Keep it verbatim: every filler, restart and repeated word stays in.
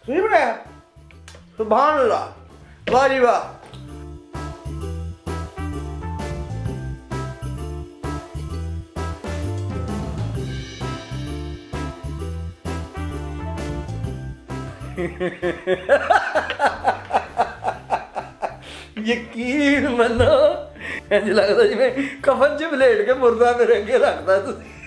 सही बनाया, सुभान अल्लाह, वाह जी वाह। यकीन मनो इंज लगता जिवें कफन च बलेट के मुर्दा मेरे अगे रखता तुसीं।